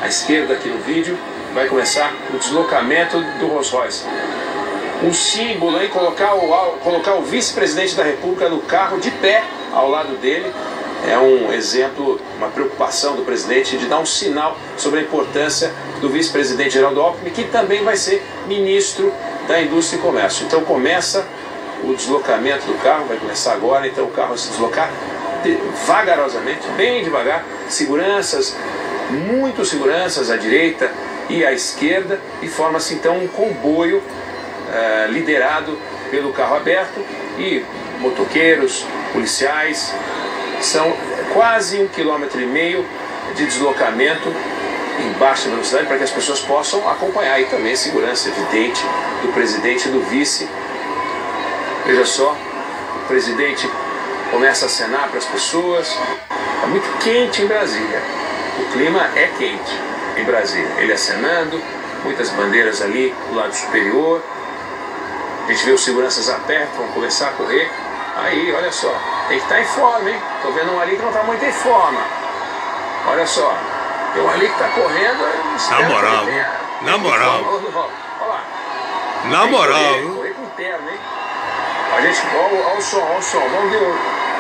à esquerda aqui no vídeo, vai começar o deslocamento do Rolls Royce. Um símbolo aí, colocar o vice-presidente da República no carro de pé ao lado dele. É um exemplo, uma preocupação do presidente de dar um sinal sobre a importância do vice-presidente Geraldo Alckmin, que também vai ser ministro da Indústria e Comércio. Então começa o deslocamento do carro, vai começar agora, então o carro vai se deslocar vagarosamente, bem devagar, seguranças, muito seguranças à direita e à esquerda, e forma-se então um comboio liderado pelo carro aberto e motoqueiros, policiais. São quase 1,5 km de deslocamento em baixa velocidade para que as pessoas possam acompanhar, e também a segurança evidente do presidente e do vice. Veja só, o presidente começa a acenar para as pessoas. É muito quente em Brasília, o clima é quente em Brasília. Ele acenando, muitas bandeiras ali do lado superior. A gente vê os seguranças a perto, vão começar a correr. Aí, olha só, tem que estar em forma, hein? Tô vendo um ali que não está muito em forma. Olha só, tem um ali que está correndo. Na moral, na moral. Olha lá. Na moral. Correr com terno, hein? A gente, olha o som, vamos ouvir.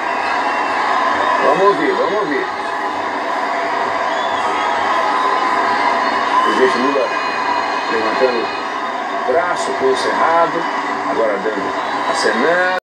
Vamos ouvir. O presidente Lula levantando o braço, punho cerrado, agora dando acenando.